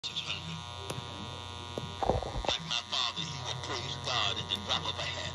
Like my father, he would praise God at the drop of a hat.